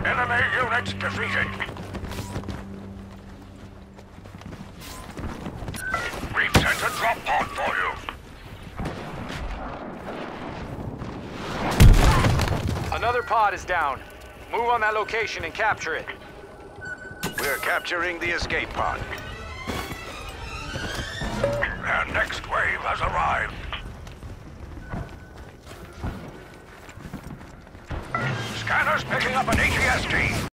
Enemy units defeated. We've sent a drop pod for you. Another pod is down. Move on that location and capture it. We're capturing the escape pod. Their next wave has arrived. Scanners picking up an ATST.